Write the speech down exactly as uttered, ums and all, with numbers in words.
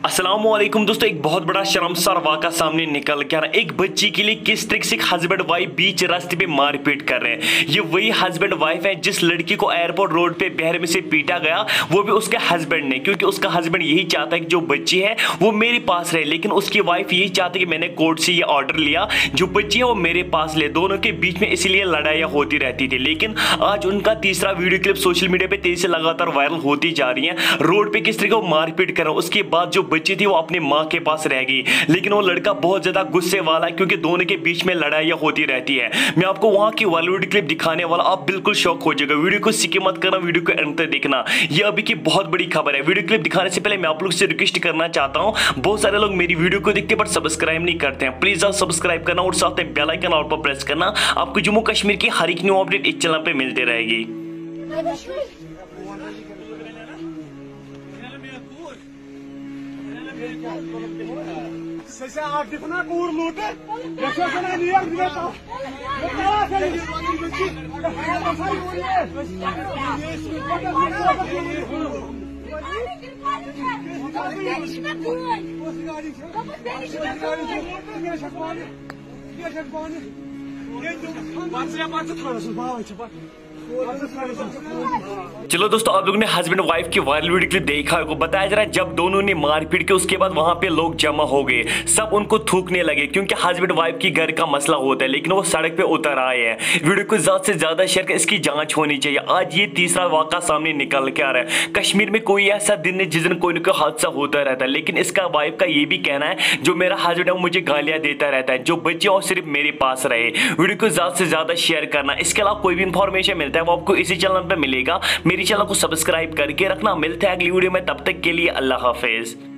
अस्सलामुअलैकुम दोस्तों, एक बहुत बड़ा शर्मसार वाक़ा सामने निकल के आ रहा है। एक बच्ची के लिए किस तरीके से हस्बैंड वाइफ बीच रास्ते पे मारपीट कर रहे हैं। ये वही हस्बैंड वाइफ है जिस लड़की को एयरपोर्ट रोड पे बहर में से पीटा गया, वो भी उसके हस्बैंड ने, क्योंकि उसका हस्बैंड यही चाहता है कि जो बच्ची है वो मेरे पास रहे, लेकिन उसकी वाइफ यही चाहती है कि मैंने कोर्ट से ये ऑर्डर लिया, जो बच्ची है वो मेरे पास ले। दोनों के बीच में इसलिए लड़ाइयाँ होती रहती थी। लेकिन आज उनका तीसरा वीडियो क्लिप सोशल मीडिया पे तेजी से लगातार वायरल होती जा रही है। रोड पे किस तरीके वो मारपीट कर रहा है। उसके बाद जो बच्ची थी वो अपनी माँ के पास रह गई, लेकिन वो लड़का बहुत ज्यादा गुस्से वाला है क्योंकि दोनों के बीच में लड़ाइयाँ होती रहती है। मैं आपको वहां की बॉलीवुड क्लिप दिखाने वाला, आप बिल्कुल शॉक हो जाएगा। वीडियो को स्किप मत करना, वीडियो को अंत तक देखना। यह अभी की बहुत बड़ी खबर है। वीडियो क्लिप दिखाने से पहले मैं आप लोग से रिक्वेस्ट करना चाहता हूँ, बहुत सारे लोग मेरी वीडियो को देखते हैं बट सब्सक्राइब नहीं करते हैं। प्लीज आप सब्सक्राइब करना और साथ में बेल आइकन ऑल पर प्रेस करना। आपको जम्मू कश्मीर की हर एक न्यू अपडेट इस चैनल पे मिलती रहेगी। Sese aktifine kur lute. Yaşasana niye gidiyor? Yapma seni. चलो दोस्तों, आप लोगों ने हस्बैंड वाइफ की वायरल वीडियो क्लिप देखा होगा। बताया जा रहा है जब दोनों ने मारपीट के उसके बाद वहां पे लोग जमा हो गए, सब उनको थूकने लगे क्योंकि हस्बैंड वाइफ की घर का मसला होता है, लेकिन वो सड़क पे उतर आए हैं। वीडियो को ज्यादा से ज्यादा शेयर कर, इसकी जांच होनी चाहिए। आज ये तीसरा वाक़ा सामने निकल के आ रहा है। कश्मीर में कोई ऐसा दिन है जिस दिन कोई ना कोई हादसा होता रहता है, लेकिन इसका वाइफ का ये भी कहना है जो मेरा हस्बैंड है वो मुझे गालियां देता रहता है, जो बच्चे और सिर्फ मेरे पास रहे। वीडियो को ज्यादा से ज्यादा शेयर करना। इसके अलावा कोई भी इंफॉर्मेशन मिलता है वो आपको इसी चैनल पे मिलेगा। मेरी चैनल को सब्सक्राइब करके रखना। मिलते हैं अगली वीडियो में, तब तक के लिए अल्लाह हाफिज।